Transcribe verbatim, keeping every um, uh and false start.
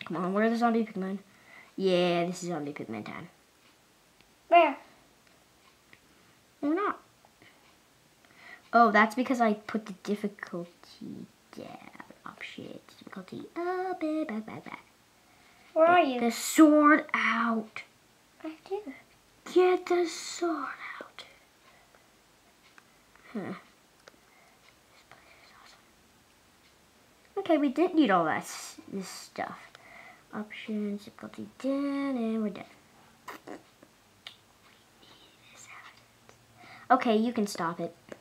Come on, where are the zombie pigmen? Yeah, this is zombie pigmen time. Where? Or not. Oh, that's because I put the difficulty down. Option, difficulty up, back, back, back, back. Where are you? The sword out. I do. Get the sword out. Huh. This place is awesome. Okay, we didn't need all that s this stuff. Options, difficulty down, and we're done. Okay, you can stop it.